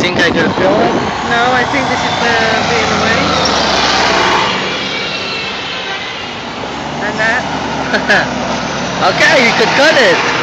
think I could film it? No, I think this is be in the way. And that. Okay, you could cut it.